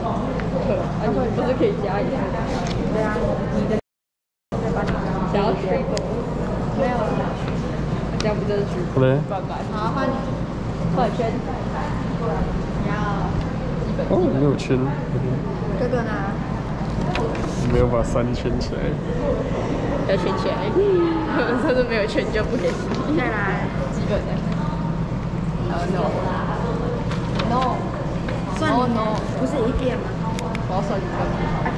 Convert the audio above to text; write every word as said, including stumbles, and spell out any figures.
啊，你不是可以加一下？对啊，你的想要水果？没有了，这样不就是去？ 好嘞。 拜拜。好，换你，换圈。你要基本。 哦，没有圈。 哥哥呢？ 没有把三圈起来。 要圈起来。真的没有圈就不可以。再来，基本的。呃 no no， 算你 no， 不是一遍吗？我要算一遍。